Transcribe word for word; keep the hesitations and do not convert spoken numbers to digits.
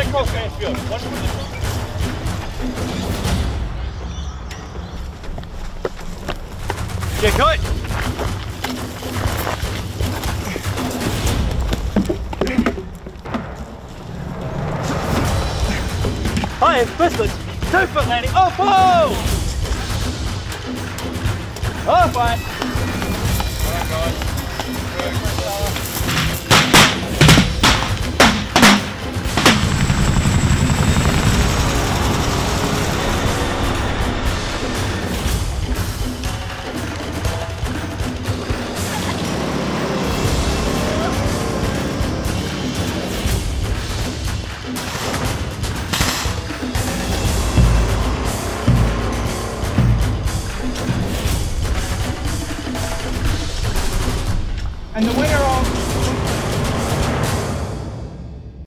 more space, Stuart. One more. Get cut. Hi, first foot. Two foot landing. Oh, whoa! Oh, fine.